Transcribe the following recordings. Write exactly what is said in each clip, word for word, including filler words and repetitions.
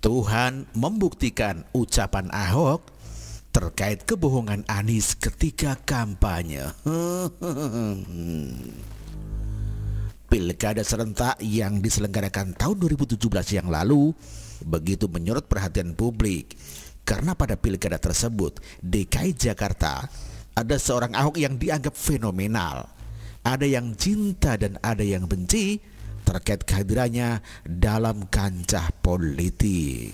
Tuhan membuktikan ucapan Ahok terkait kebohongan Anies ketika kampanye. Pilkada serentak yang diselenggarakan tahun dua ribu tujuh belas yang lalu begitu menyorot perhatian publik karena pada pilkada tersebut D K I Jakarta ada seorang Ahok yang dianggap fenomenal. Ada yang cinta dan ada yang benci terkait kehadirannya dalam kancah politik.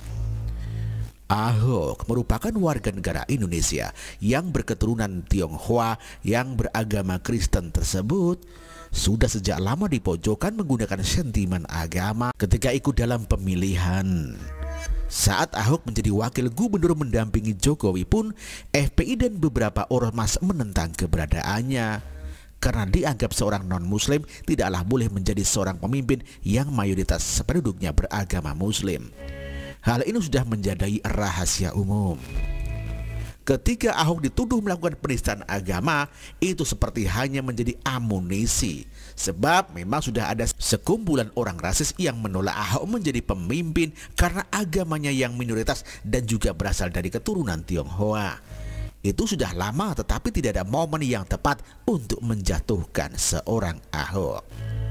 Ahok merupakan warga negara Indonesia yang berketurunan Tionghoa yang beragama Kristen tersebut sudah sejak lama dipojokkan menggunakan sentimen agama ketika ikut dalam pemilihan. Saat Ahok menjadi wakil gubernur mendampingi Jokowi pun F P I dan beberapa ormas menentang keberadaannya karena dianggap seorang non-muslim tidaklah boleh menjadi seorang pemimpin yang mayoritas penduduknya beragama muslim. Hal ini sudah menjadi rahasia umum. Ketika Ahok dituduh melakukan penistaan agama, itu seperti hanya menjadi amunisi. Sebab memang sudah ada sekumpulan orang rasis yang menolak Ahok menjadi pemimpin karena agamanya yang minoritas dan juga berasal dari keturunan Tionghoa. Itu sudah lama, tetapi tidak ada momen yang tepat untuk menjatuhkan seorang Ahok.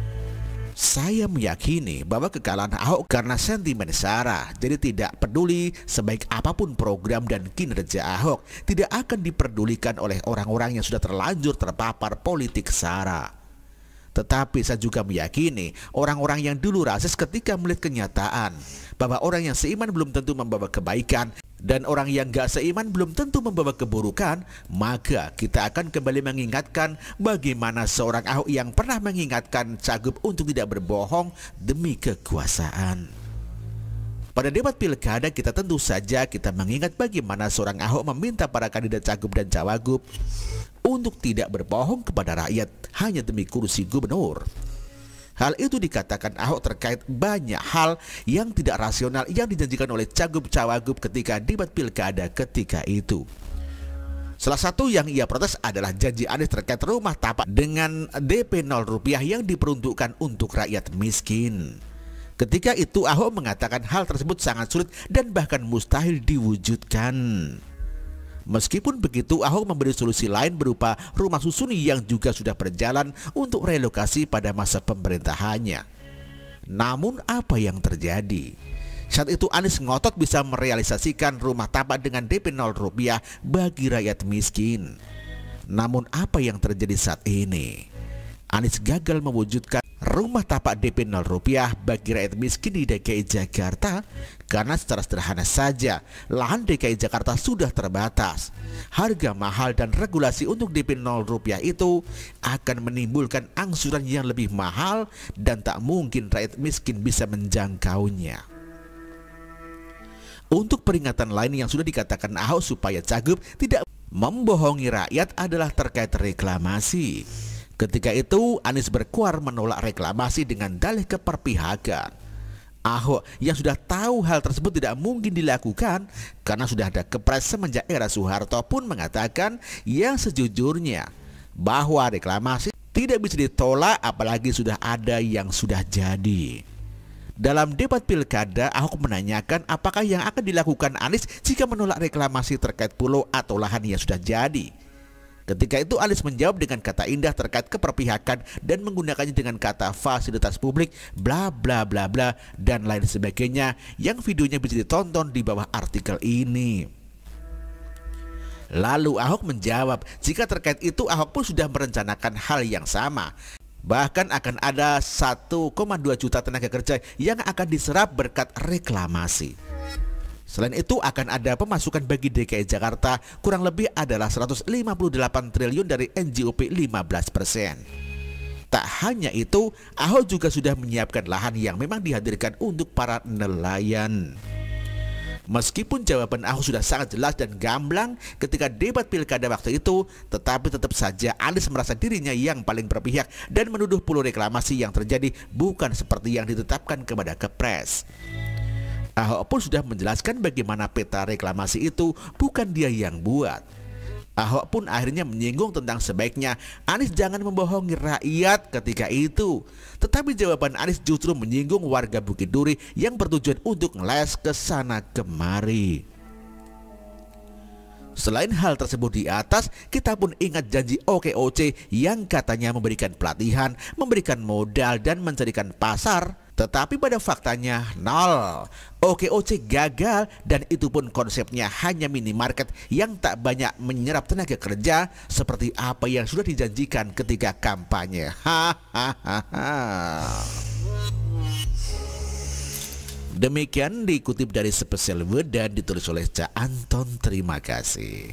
Saya meyakini bahwa kekalahan Ahok karena sentimen sara, jadi tidak peduli sebaik apapun program dan kinerja Ahok tidak akan diperdulikan oleh orang-orang yang sudah terlanjur terpapar politik sara. Tetapi saya juga meyakini orang-orang yang dulu rasis ketika melihat kenyataan bahwa orang yang seiman belum tentu membawa kebaikan dan orang yang gak seiman belum tentu membawa keburukan, maka kita akan kembali mengingatkan bagaimana seorang Ahok yang pernah mengingatkan Cagup untuk tidak berbohong demi kekuasaan. Pada debat pilkada kita tentu saja kita mengingat bagaimana seorang Ahok meminta para kandidat Cagup dan Cawagup untuk tidak berbohong kepada rakyat hanya demi kursi gubernur. Hal itu dikatakan Ahok terkait banyak hal yang tidak rasional yang dijanjikan oleh Cagup Cawagup ketika debat pilkada ketika itu. Salah satu yang ia protes adalah janji Anies terkait rumah tapak dengan D P nol rupiah yang diperuntukkan untuk rakyat miskin. Ketika itu Ahok mengatakan hal tersebut sangat sulit dan bahkan mustahil diwujudkan. Meskipun begitu, Ahok memberi solusi lain berupa rumah susun yang juga sudah berjalan untuk relokasi pada masa pemerintahannya. Namun apa yang terjadi? Saat itu Anies ngotot bisa merealisasikan rumah tapak dengan D P nol rupiah bagi rakyat miskin. Namun apa yang terjadi saat ini? Anies gagal mewujudkan rumah tapak D P nol rupiah bagi rakyat miskin di D K I Jakarta karena secara sederhana saja lahan D K I Jakarta sudah terbatas. Harga mahal dan regulasi untuk D P nol rupiah itu akan menimbulkan angsuran yang lebih mahal dan tak mungkin rakyat miskin bisa menjangkaunya. Untuk peringatan lain yang sudah dikatakan Ahok supaya Cagup tidak membohongi rakyat adalah terkait reklamasi. Ketika itu Anies berkuar menolak reklamasi dengan dalih keperpihakan. Ahok yang sudah tahu hal tersebut tidak mungkin dilakukan karena sudah ada kepres semenjak era Soeharto pun mengatakan yang sejujurnya bahwa reklamasi tidak bisa ditolak apalagi sudah ada yang sudah jadi. Dalam debat pilkada, Ahok menanyakan apakah yang akan dilakukan Anies jika menolak reklamasi terkait pulau atau lahan yang sudah jadi. Ketika itu Anies menjawab dengan kata indah terkait keperpihakan dan menggunakannya dengan kata fasilitas publik, bla bla bla bla dan lain sebagainya yang videonya bisa ditonton di bawah artikel ini. Lalu Ahok menjawab jika terkait itu Ahok pun sudah merencanakan hal yang sama. Bahkan akan ada satu koma dua juta tenaga kerja yang akan diserap berkat reklamasi. Selain itu akan ada pemasukan bagi D K I Jakarta kurang lebih adalah seratus lima puluh delapan triliun dari N J O P lima belas persen. Tak hanya itu, Ahok juga sudah menyiapkan lahan yang memang dihadirkan untuk para nelayan. Meskipun jawaban Ahok sudah sangat jelas dan gamblang ketika debat pilkada waktu itu, tetapi tetap saja Anies merasa dirinya yang paling berpihak dan menuduh pulau reklamasi yang terjadi bukan seperti yang ditetapkan kepada kepres. Ahok pun sudah menjelaskan bagaimana peta reklamasi itu bukan dia yang buat. Ahok pun akhirnya menyinggung tentang sebaiknya Anies jangan membohongi rakyat ketika itu. Tetapi jawaban Anies justru menyinggung warga Bukit Duri yang bertujuan untuk ngeles ke sana kemari. Selain hal tersebut di atas, kita pun ingat janji O K O C yang katanya memberikan pelatihan, memberikan modal dan mencarikan pasar. Tetapi pada faktanya nol. O K O C gagal dan itu pun konsepnya hanya minimarket yang tak banyak menyerap tenaga kerja seperti apa yang sudah dijanjikan ketika kampanye. Hahaha. Demikian dikutip dari Special Word dan ditulis oleh Cak Anton. Terima kasih.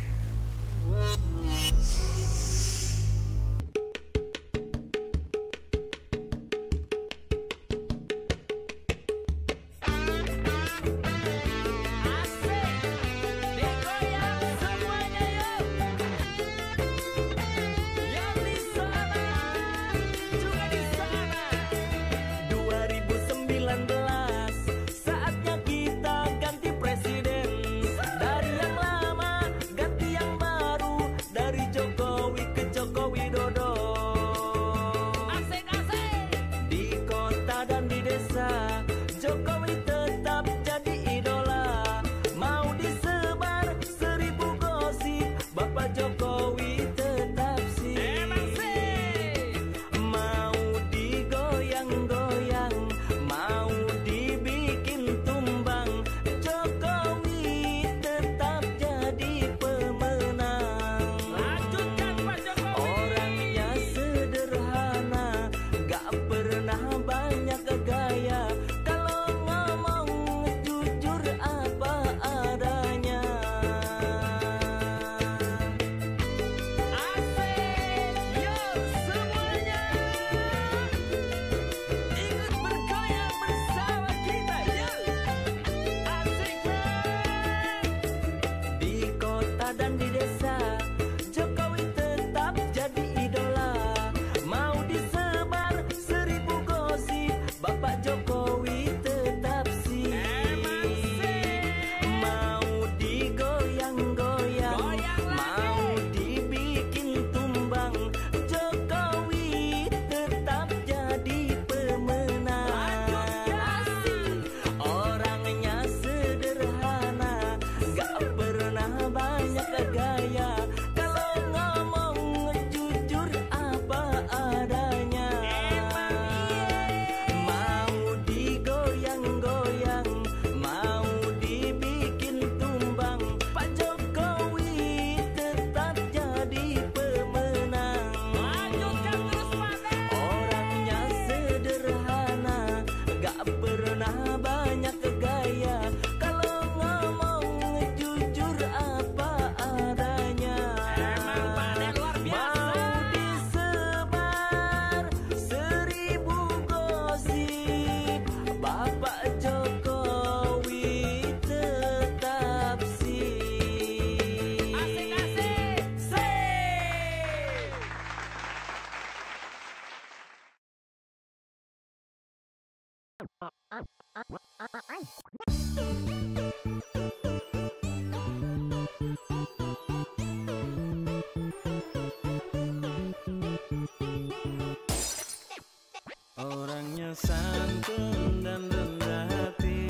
Orangnya santun dan rendah hati,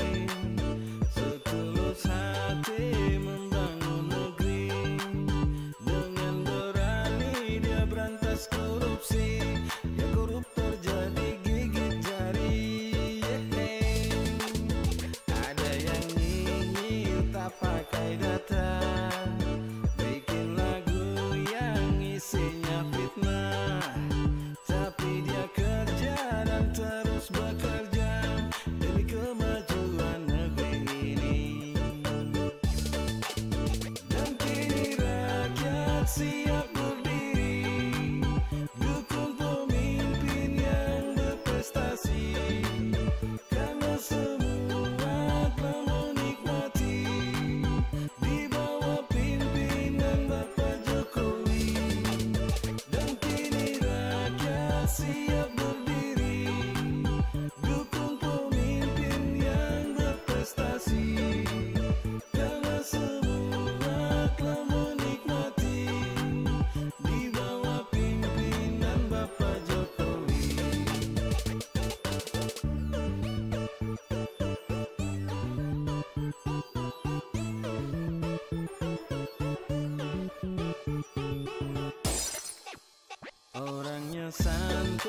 setulus hati membangun negeri. Dengan berani dia berantas korupsi, yang koruptor jadi gigit jari. Yeay. Ada yang nyinyi tak pakai data, bikin lagu yang isinya fitnah. Tapi dia kerja dan terus bekerja demi kemajuan negeri ini. Dan kini rakyat siap berdiri, dukung pemimpin yang berprestasi. Karena semua telah menikmati di bawah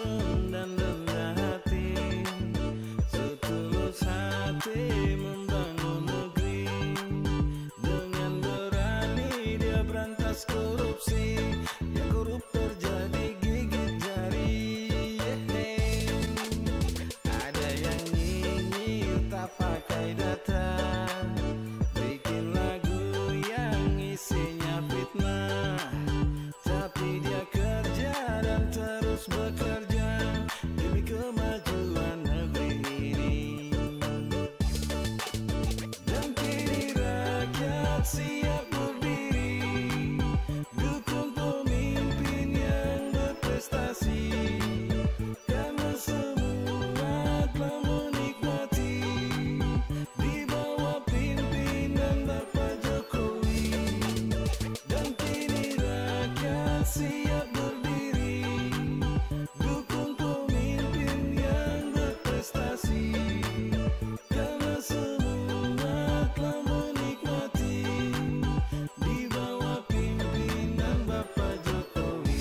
santun dan rendah hati, setulus hati membangun negeri. Dengan berani dia berantas korupsi, yang korup terjadi gigit jari. Ada yang nyinyir tak pakai data, bikin lagu yang isinya fitnah, tapi dia kerja dan terus bekerja demi kemajuan negeri ini. Dan kini rakyat siap berdiri, dukung pemimpin yang berprestasi, karena semua telah menikmati di bawah pimpinan Bapak Jokowi. Dan kini rakyat siap berdiri, dukung pemimpin yang berprestasi, karena semua telah menikmati di bawah pimpinan Bapak Jokowi.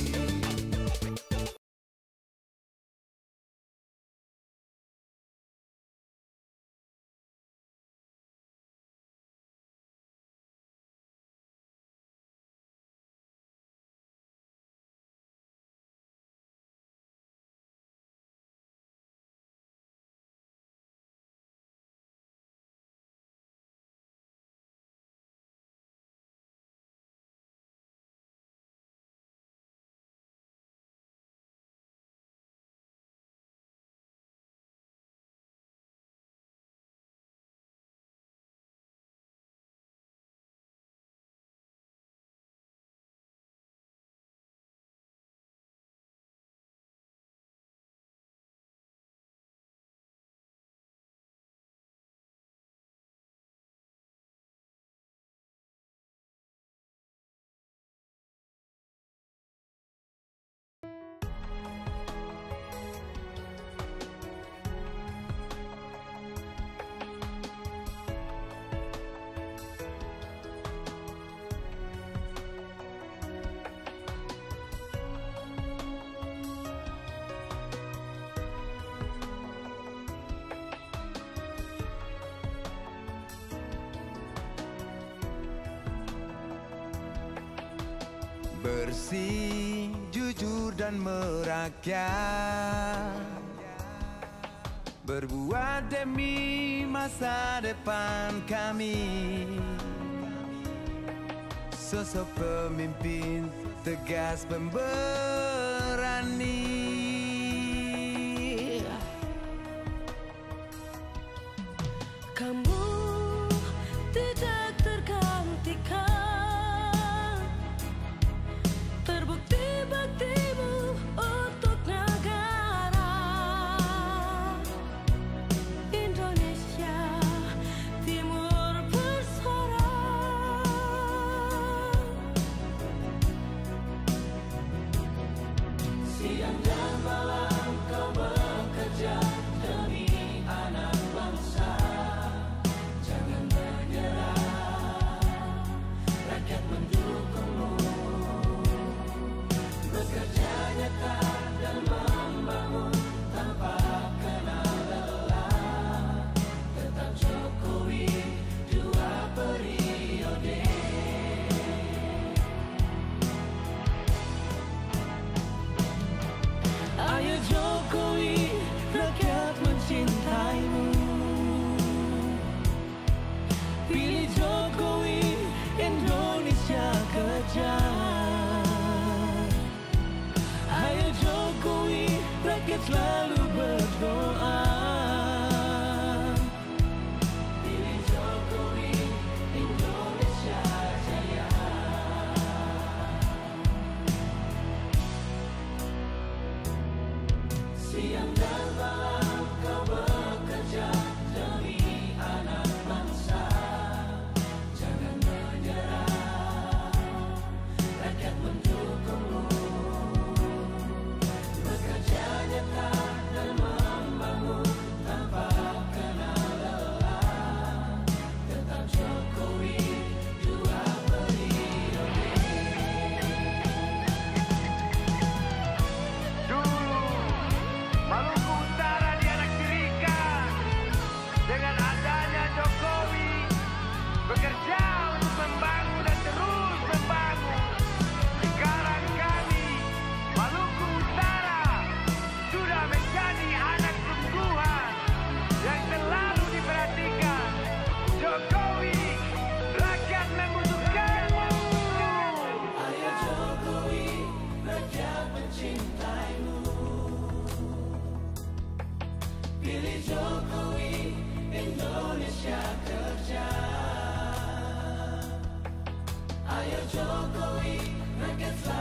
Bersih, jujur dan merakyat, berbuat demi masa depan kami. Sosok pemimpin tegas pemberani, kamu tidak tergantikan, terbukti baktimu untuk negara Indonesia Timur bersuara. Siang dan Ayo Jokowi, rakyat